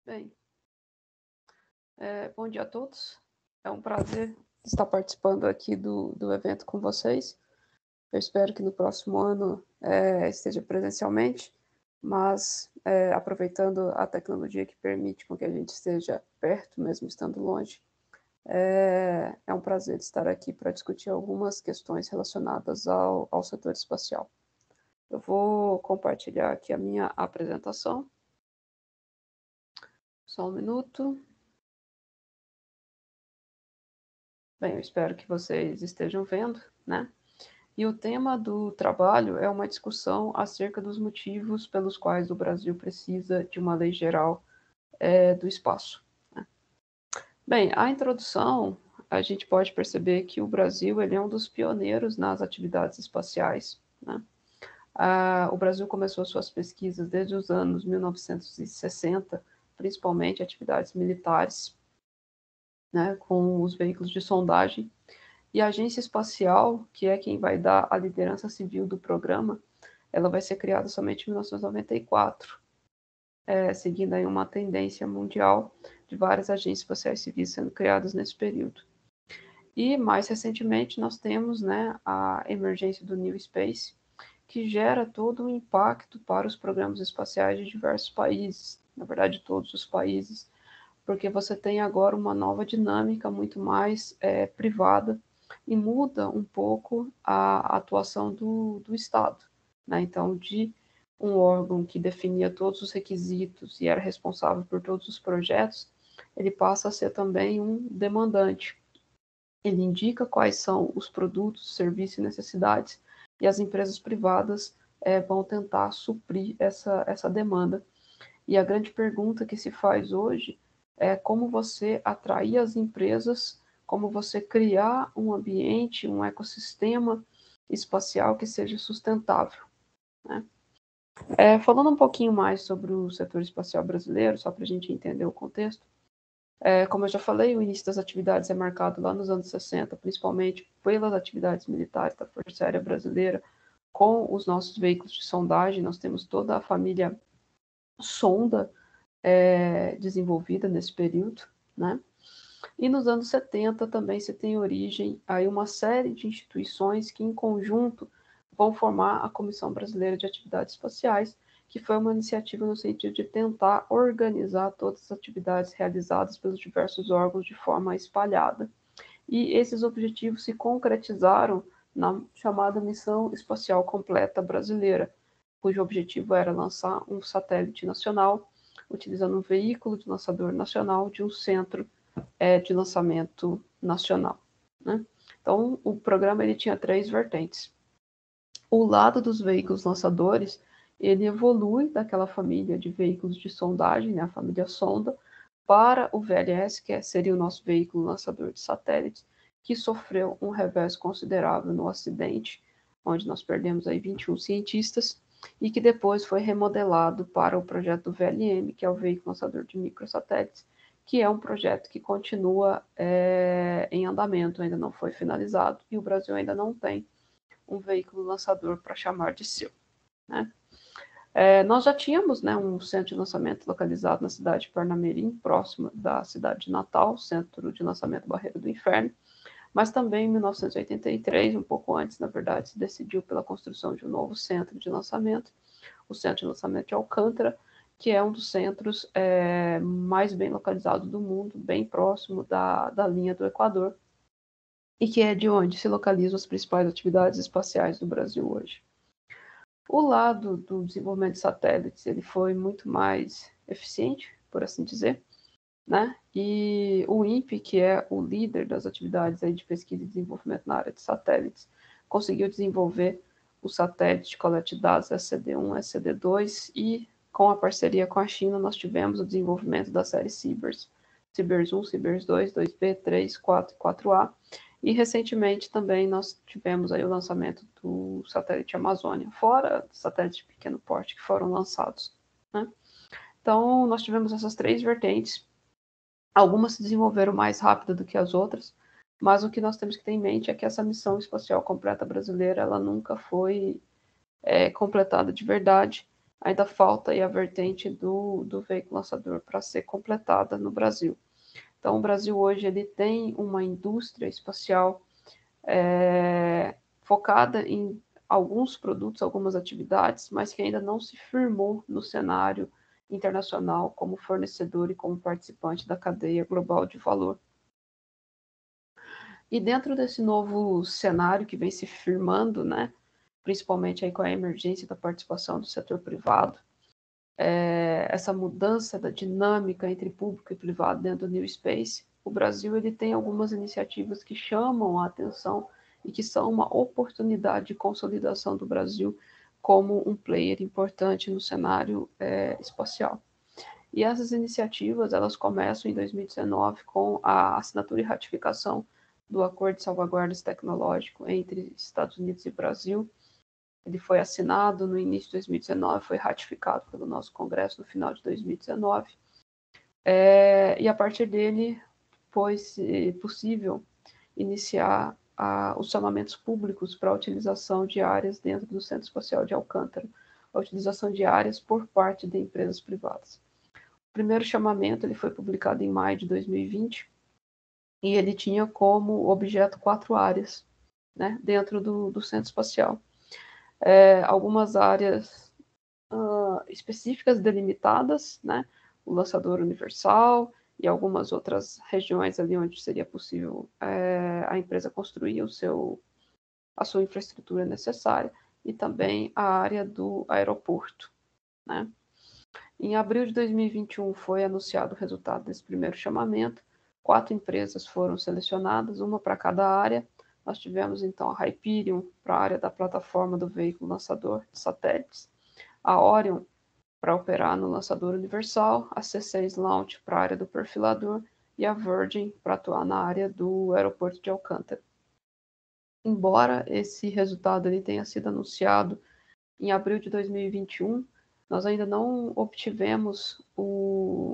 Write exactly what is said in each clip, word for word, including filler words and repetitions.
Bem, é, bom dia a todos. É um prazer estar participando aqui do, do evento com vocês. Eu espero que no próximo ano é, esteja presencialmente, mas é, aproveitando a tecnologia que permite com que a gente esteja perto, mesmo estando longe, é, é um prazer estar aqui para discutir algumas questões relacionadas ao, ao setor espacial. Eu vou compartilhar aqui a minha apresentação. Só um minuto. Bem, eu espero que vocês estejam vendo, né? E o tema do trabalho é uma discussão acerca dos motivos pelos quais o Brasil precisa de uma lei geral é, do espaço. Né? Bem, a introdução, a gente pode perceber que o Brasil ele é um dos pioneiros nas atividades espaciais. Né? Ah, o Brasil começou suas pesquisas desde os anos mil novecentos e sessenta, principalmente atividades militares, né, com os veículos de sondagem. E a Agência Espacial, que é quem vai dar a liderança civil do programa, ela vai ser criada somente em mil novecentos e noventa e quatro, é, seguindo aí uma tendência mundial de várias agências espaciais civis sendo criadas nesse período. E, mais recentemente, nós temos, né, a emergência do New Space, que gera todo um impacto para os programas espaciais de diversos países, na verdade, todos os países, porque você tem agora uma nova dinâmica muito mais é, privada e muda um pouco a atuação do, do Estado. Né? Então, de um órgão que definia todos os requisitos e era responsável por todos os projetos, ele passa a ser também um demandante. Ele indica quais são os produtos, serviços e necessidades, e as empresas privadas é, vão tentar suprir essa, essa demanda. E a grande pergunta que se faz hoje é como você atrair as empresas, como você criar um ambiente, um ecossistema espacial que seja sustentável. Né? É, falando um pouquinho mais sobre o setor espacial brasileiro, só para a gente entender o contexto, é, como eu já falei, o início das atividades é marcado lá nos anos sessenta, principalmente pelas atividades militares da Força Aérea Brasileira, com os nossos veículos de sondagem. Nós temos toda a família sonda é, desenvolvida nesse período, né? E nos anos setenta também se tem origem aí uma série de instituições que em conjunto vão formar a Comissão Brasileira de Atividades Espaciais, que foi uma iniciativa no sentido de tentar organizar todas as atividades realizadas pelos diversos órgãos de forma espalhada. E esses objetivos se concretizaram na chamada Missão Espacial Completa Brasileira, cujo objetivo era lançar um satélite nacional, utilizando um veículo de lançador nacional de um centro é, de lançamento nacional. Né? Então, o programa ele tinha três vertentes. O lado dos veículos lançadores, ele evolui daquela família de veículos de sondagem, né, a família sonda, para o V L S, que seria o nosso veículo lançador de satélites, que sofreu um revés considerável no acidente, onde nós perdemos aí vinte e um cientistas, e que depois foi remodelado para o projeto do V L M, que é o veículo lançador de microsatélites, que é um projeto que continua é, em andamento, ainda não foi finalizado, e o Brasil ainda não tem um veículo lançador para chamar de seu. Né? É, nós já tínhamos, né, um centro de lançamento localizado na cidade de Parnamirim, próximo da cidade de Natal, centro de lançamento Barreira do Inferno, mas também em mil novecentos e oitenta e três, um pouco antes, na verdade, se decidiu pela construção de um novo centro de lançamento, o Centro de Lançamento de Alcântara, que é um dos centros é, mais bem localizados do mundo, bem próximo da, da linha do Equador, e que é de onde se localizam as principais atividades espaciais do Brasil hoje. O lado do desenvolvimento de satélites ele foi muito mais eficiente, por assim dizer, né? E o INPE, que é o líder das atividades aí de pesquisa e desenvolvimento na área de satélites, conseguiu desenvolver o satélite de coleta de dados S C D um, S C D dois, e com a parceria com a China nós tivemos o desenvolvimento da série Cibers, Cibers um, Cibers dois, dois B, três, quatro e quatro A, e recentemente também nós tivemos aí o lançamento do satélite Amazônia, fora satélites de pequeno porte que foram lançados. Né? Então, nós tivemos essas três vertentes. Algumas se desenvolveram mais rápido do que as outras, mas o que nós temos que ter em mente é que essa missão espacial completa brasileira ela nunca foi é, completada de verdade, ainda falta aí a vertente do, do veículo lançador para ser completada no Brasil. Então, o Brasil hoje ele tem uma indústria espacial é, focada em alguns produtos, algumas atividades, mas que ainda não se firmou no cenário internacional como fornecedor e como participante da cadeia global de valor. E dentro desse novo cenário que vem se firmando, né, principalmente aí com a emergência da participação do setor privado, é, essa mudança da dinâmica entre público e privado dentro do New Space, o Brasil ele tem algumas iniciativas que chamam a atenção e que são uma oportunidade de consolidação do Brasil como um player importante no cenário é, espacial. E essas iniciativas elas começam em dois mil e dezenove com a assinatura e ratificação do Acordo de Salvaguardas Tecnológico entre Estados Unidos e Brasil. Ele foi assinado no início de dois mil e dezenove, foi ratificado pelo nosso Congresso no final de dois mil e dezenove, é, e a partir dele foi possível iniciar a, os chamamentos públicos para a utilização de áreas dentro do Centro Espacial de Alcântara, a utilização de áreas por parte de empresas privadas. O primeiro chamamento ele foi publicado em maio de dois mil e vinte e ele tinha como objeto quatro áreas, né, dentro do, do Centro Espacial. É, algumas áreas uh, específicas delimitadas, né, o lançador universal e algumas outras regiões ali onde seria possível é, a empresa construir o seu, a sua infraestrutura necessária, e também a área do aeroporto, né. Em abril de dois mil e vinte e um foi anunciado o resultado desse primeiro chamamento. Quatro empresas foram selecionadas, uma para cada área. Nós tivemos então a Hyperion para a área da plataforma do veículo lançador de satélites, a Orion para operar no lançador universal, a C seis Launch para a área do perfilador e a Virgin para atuar na área do aeroporto de Alcântara. Embora esse resultado ele tenha sido anunciado em abril de dois mil e vinte e um, nós ainda não obtivemos o,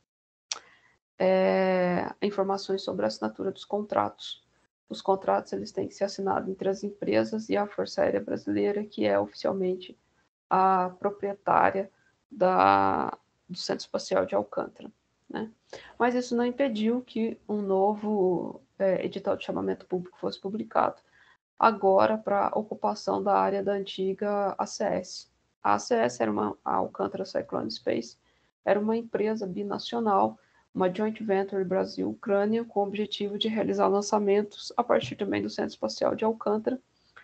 é, informações sobre a assinatura dos contratos. Os contratos eles têm que ser assinados entre as empresas e a Força Aérea Brasileira, que é oficialmente a proprietária da, do Centro Espacial de Alcântara, né? Mas isso não impediu que um novo é, edital de chamamento público fosse publicado, agora para a ocupação da área da antiga A C S. A ACS era uma a Alcântara Cyclone Space, era uma empresa binacional, uma joint venture Brasil-Ucrânia, com o objetivo de realizar lançamentos a partir também do Centro Espacial de Alcântara.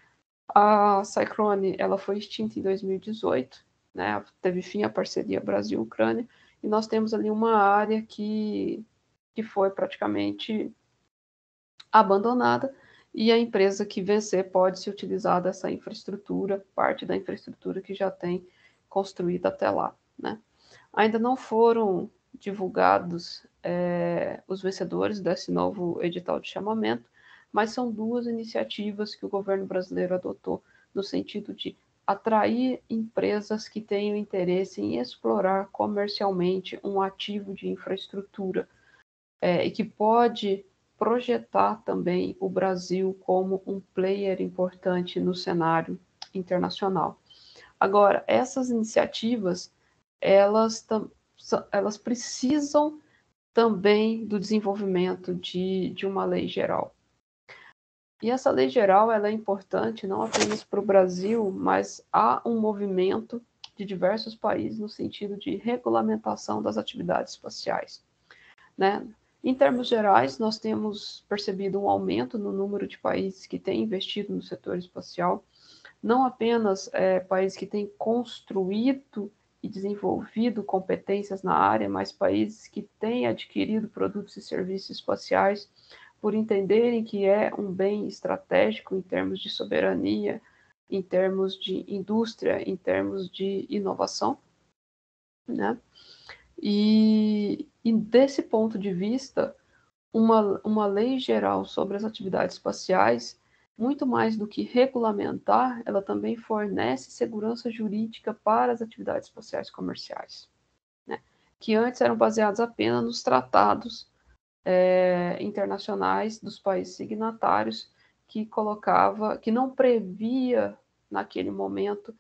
A Cyclone ela foi extinta em dois mil e dezoito, né? Teve fim a parceria Brasil-Ucrânia, e nós temos ali uma área que, que foi praticamente abandonada, e a empresa que vencer pode se utilizar dessa infraestrutura, parte da infraestrutura que já tem construída até lá, né? Ainda não foram divulgados é, os vencedores desse novo edital de chamamento, mas são duas iniciativas que o governo brasileiro adotou no sentido de atrair empresas que tenham interesse em explorar comercialmente um ativo de infraestrutura é, e que pode projetar também o Brasil como um player importante no cenário internacional. Agora, essas iniciativas, elas, elas precisam também do desenvolvimento de, de uma lei geral. E essa lei geral ela é importante não apenas para o Brasil, mas há um movimento de diversos países no sentido de regulamentação das atividades espaciais, né? Em termos gerais, nós temos percebido um aumento no número de países que têm investido no setor espacial, não apenas é, países que têm construído e desenvolvido competências na área, mas países que têm adquirido produtos e serviços espaciais por entenderem que é um bem estratégico em termos de soberania, em termos de indústria, em termos de inovação, né? E, e desse ponto de vista, uma, uma lei geral sobre as atividades espaciais, muito mais do que regulamentar, ela também fornece segurança jurídica para as atividades espaciais comerciais, né? Que antes eram baseados apenas nos tratados é, internacionais dos países signatários, que colocava, que não previa naquele momento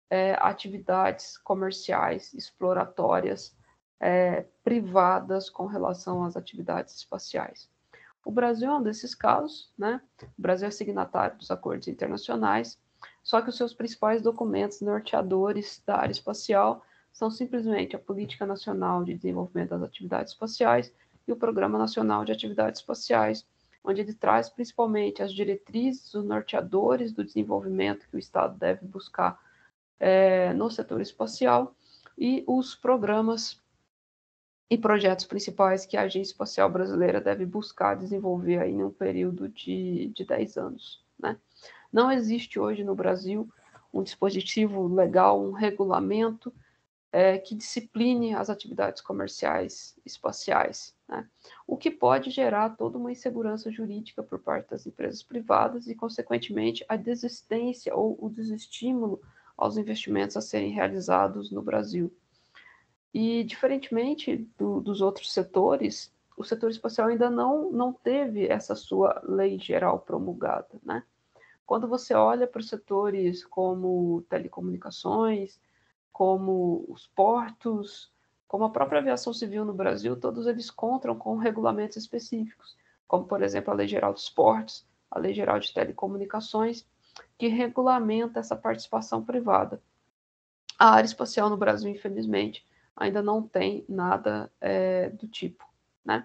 é, atividades comerciais exploratórias é, privadas com relação às atividades espaciais. O Brasil é um desses casos, né? O Brasil é signatário dos acordos internacionais, só que os seus principais documentos norteadores da área espacial são simplesmente a Política Nacional de Desenvolvimento das Atividades Espaciais e o Programa Nacional de Atividades Espaciais, onde ele traz principalmente as diretrizes, os norteadores do desenvolvimento que o Estado deve buscar é, no setor espacial e os programas e projetos principais que a Agência Espacial Brasileira deve buscar desenvolver aí num período de, de dez anos, né? Não existe hoje no Brasil um dispositivo legal, um regulamento é, que discipline as atividades comerciais espaciais, né? O que pode gerar toda uma insegurança jurídica por parte das empresas privadas e, consequentemente, a desistência ou o desestímulo aos investimentos a serem realizados no Brasil. E, diferentemente do, dos outros setores, o setor espacial ainda não, não teve essa sua lei geral promulgada, né? Quando você olha para os setores como telecomunicações, como os portos, como a própria aviação civil no Brasil, todos eles contam com regulamentos específicos, como, por exemplo, a Lei Geral dos Portos, a Lei Geral de Telecomunicações, que regulamenta essa participação privada. A área espacial no Brasil, infelizmente, ainda não tem nada é, do tipo, né?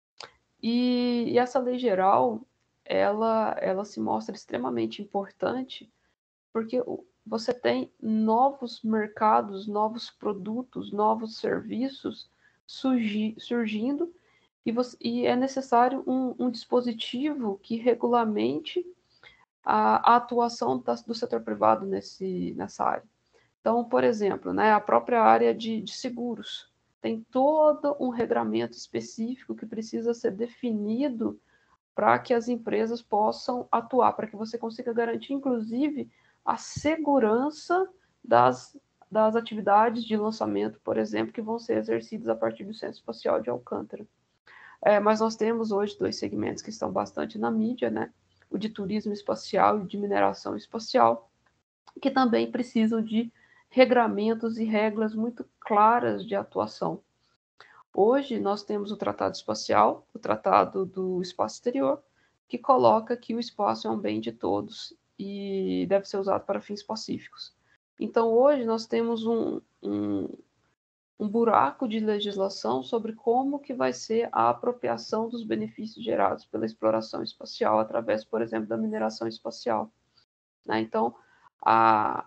E, e essa lei geral, ela, ela se mostra extremamente importante porque você tem novos mercados, novos produtos, novos serviços surgi, surgindo e, você, e, é necessário um, um dispositivo que regulamente a, a atuação da, do setor privado nesse, nessa área. Então, por exemplo, né, a própria área de, de seguros tem todo um regramento específico que precisa ser definido para que as empresas possam atuar, para que você consiga garantir, inclusive, a segurança das, das atividades de lançamento, por exemplo, que vão ser exercidas a partir do Centro Espacial de Alcântara. É, mas nós temos hoje dois segmentos que estão bastante na mídia, né? O de turismo espacial e de mineração espacial, que também precisam de regramentos e regras muito claras de atuação. Hoje nós temos o Tratado Espacial, o Tratado do Espaço Exterior, que coloca que o espaço é um bem de todos e deve ser usado para fins pacíficos. Então hoje nós temos um, um, um buraco de legislação sobre como que vai ser a apropriação dos benefícios gerados pela exploração espacial através, por exemplo, da mineração espacial, né? Então, a,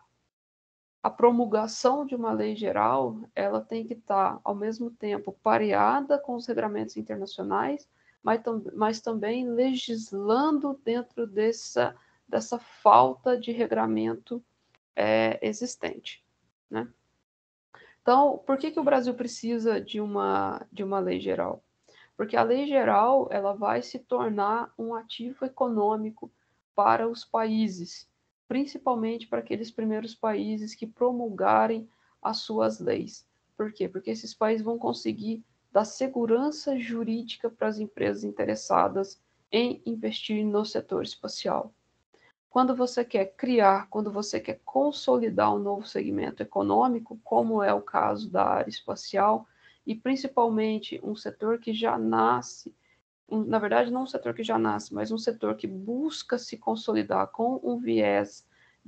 a promulgação de uma lei geral, ela tem que estar, ao mesmo tempo, pareada com os regramentos internacionais, mas, mas também legislando dentro dessa, dessa falta de regramento é, existente, né? Então, por que, que o Brasil precisa de uma, de uma lei geral? Porque a lei geral ela vai se tornar um ativo econômico para os países, principalmente para aqueles primeiros países que promulgarem as suas leis. Por quê? Porque esses países vão conseguir dar segurança jurídica para as empresas interessadas em investir no setor espacial. Quando você quer criar, quando você quer consolidar um novo segmento econômico, como é o caso da área espacial, e principalmente um setor que já nasce, um, na verdade não um setor que já nasce, mas um setor que busca se consolidar com um viés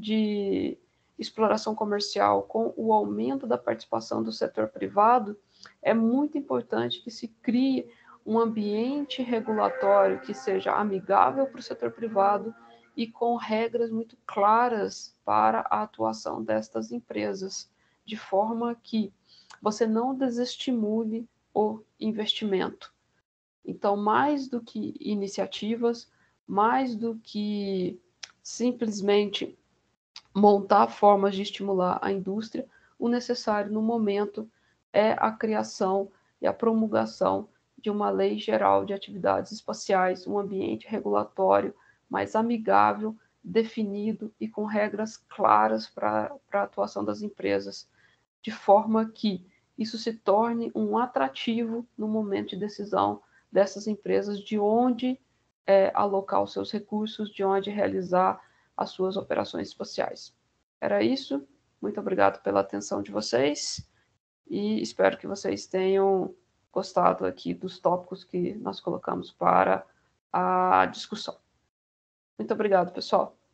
de exploração comercial, com o aumento da participação do setor privado, é muito importante que se crie um ambiente regulatório que seja amigável para o setor privado e com regras muito claras para a atuação destas empresas, de forma que você não desestimule o investimento. Então, mais do que iniciativas, mais do que simplesmente montar formas de estimular a indústria, o necessário no momento é a criação e a promulgação de uma lei geral de atividades espaciais, um ambiente regulatório mais amigável, definido e com regras claras para a atuação das empresas, de forma que isso se torne um atrativo no momento de decisão dessas empresas de onde é, alocar os seus recursos, de onde realizar as suas operações espaciais. Era isso. Muito obrigado pela atenção de vocês e espero que vocês tenham gostado aqui dos tópicos que nós colocamos para a discussão. Muito obrigado, pessoal.